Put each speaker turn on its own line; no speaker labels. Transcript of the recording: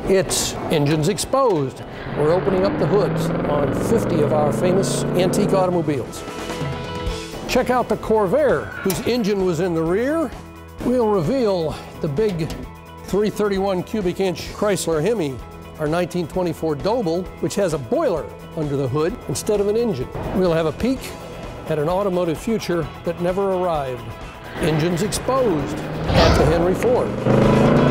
It's Engines Exposed. We're opening up the hoods on 50 of our famous antique automobiles. Check out the Corvair, whose engine was in the rear. We'll reveal the big 331 cubic inch Chrysler Hemi, our 1924 Doble, which has a boiler under the hood instead of an engine. We'll have a peek at an automotive future that never arrived. Engines Exposed at the Henry Ford.